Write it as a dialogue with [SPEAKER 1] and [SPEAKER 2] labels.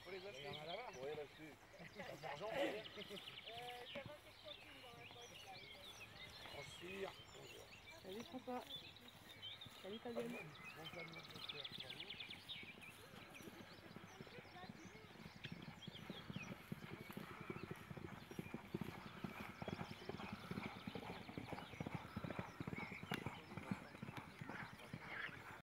[SPEAKER 1] faut les acheter.
[SPEAKER 2] Il y en a là-bas.
[SPEAKER 1] Pour rien acheter.
[SPEAKER 2] L'argent,
[SPEAKER 3] T'as 27 centimes dans la poche là.
[SPEAKER 2] en cire.
[SPEAKER 4] Salut François. Salut Fabienne.
[SPEAKER 2] Bon,